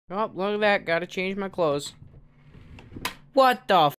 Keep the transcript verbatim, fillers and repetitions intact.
Oh, look at that. Gotta change my clothes. What the f-